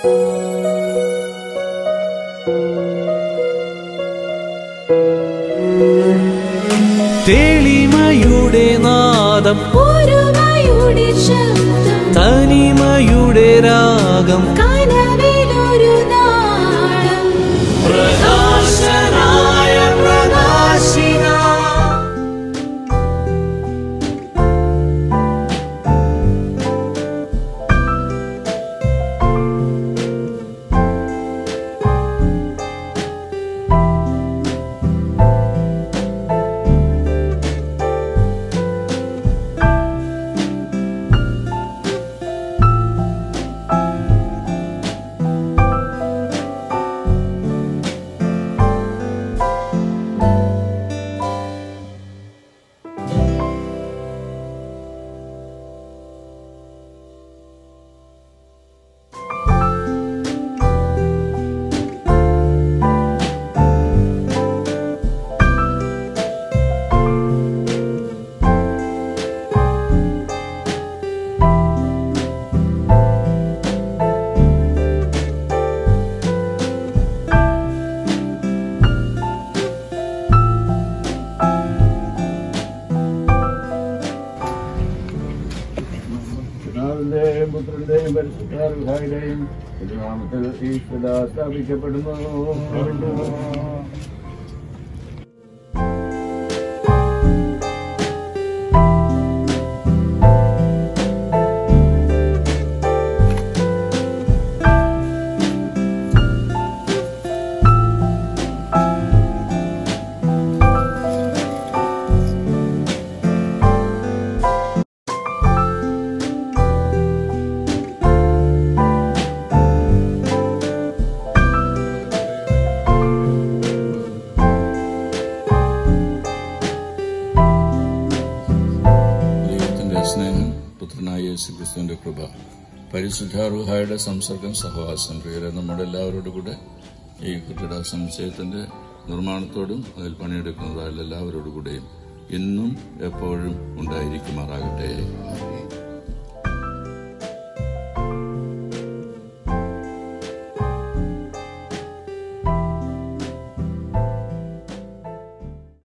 തെളിമയുടെ നാദം, ഒരുമയുടെ ശബ്ദം, തനിമയുടെ രാഗം, കനവിലൊരു നാളം, പ്രകാശനായ പ്രകാശിക. പുത്രന്റെയും പരിശുദ്ധാത്മാവിന്റെയും നാമത്തിൽ ഈശ്വര സ്ഥാപിക്കപ്പെടുന്നു. സ്നേഹം, പുത്രനായ യേശുക്രിസ്തുവിന്റെ കൃപ, പരിശുദ്ധ റൂഹായുടെ സംസർഗം, സഹവാസം പ്രിയരെ നമ്മുടെ എല്ലാവരോടും കൂടെ ഈ കെട്ടിട സമുച്ചയത്തിന്റെ നിർമ്മാണത്തോടും അതിൽ പണിയെടുക്കുന്നതായുള്ള എല്ലാവരോടും കൂടെയും ഇന്നും എപ്പോഴും ഉണ്ടായിരിക്കുമാറാകട്ടെ.